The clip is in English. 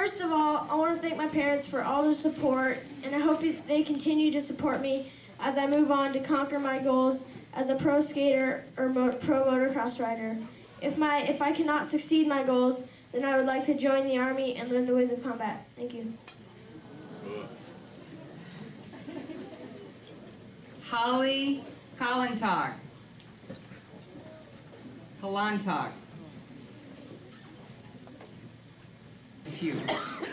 First of all, I want to thank my parents for all their support, and I hope they continue to support me as I move on to conquer my goals as a pro skater or pro motocross rider. If I cannot succeed my goals, then I would like to join the Army and learn the ways of combat. Thank you. Holly Kalantog. Kalantog. A few.